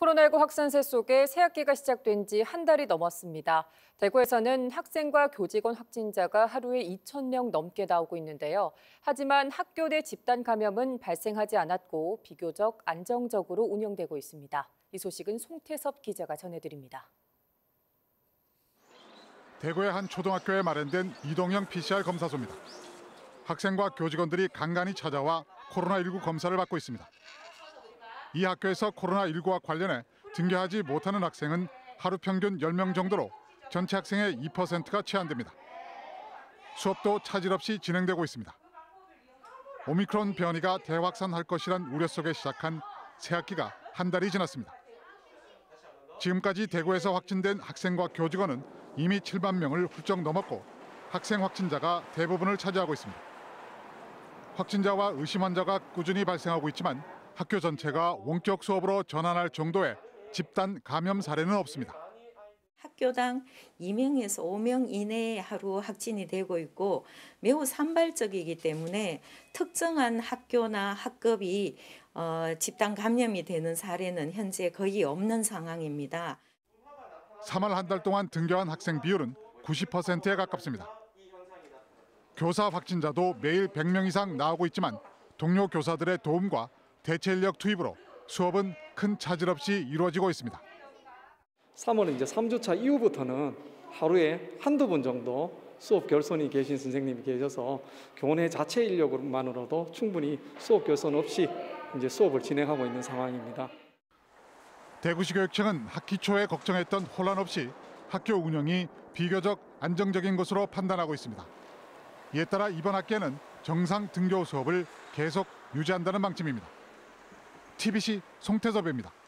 코로나19 확산세 속에 새학기가 시작된 지 한 달이 넘었습니다. 대구에서는 학생과 교직원 확진자가 하루에 2,000명 넘게 나오고 있는데요. 하지만 학교 내 집단 감염은 발생하지 않았고 비교적 안정적으로 운영되고 있습니다. 이 소식은 송태섭 기자가 전해드립니다. 대구의 한 초등학교에 마련된 이동형 PCR 검사소입니다. 학생과 교직원들이 간간히 찾아와 코로나19 검사를 받고 있습니다. 이 학교에서 코로나19와 관련해 등교하지 못하는 학생은 하루 평균 10명 정도로 전체 학생의 2%가 채안됩니다. 수업도 차질 없이 진행되고 있습니다. 오미크론 변이가 대확산할 것이란 우려 속에 시작한 새학기가 한 달이 지났습니다. 지금까지 대구에서 확진된 학생과 교직원은 이미 7만 명을 훌쩍 넘었고 학생 확진자가 대부분을 차지하고 있습니다. 확진자와 의심 환자가 꾸준히 발생하고 있지만 학교 전체가 원격 수업으로 전환할 정도의 집단 감염 사례는 없습니다. 학교당 2명에서 5명 이내에 하루 확진이 되고 있고 매우 산발적이기 때문에 특정한 학교나 학급이 집단 감염이 되는 사례는 현재 거의 없는 상황입니다. 3월 한 달 동안 등교한 학생 비율은 90%에 가깝습니다. 교사 확진자도 매일 100명 이상 나오고 있지만 동료 교사들의 도움과 대체 인력 투입으로 수업은 큰 차질 없이 이루어지고 있습니다. 3월은 이제 3주차 이후부터는 하루에 한두 번 정도 수업 결손이 계신 선생님이 계셔서 교내 자체 인력만으로도 충분히 수업 결손 없이 이제 수업을 진행하고 있는 상황입니다. 대구시 교육청은 학기 초에 걱정했던 혼란 없이 학교 운영이 비교적 안정적인 것으로 판단하고 있습니다. 이에 따라 이번 학기에는 정상 등교 수업을 계속 유지한다는 방침입니다. TBC 송태섭입니다.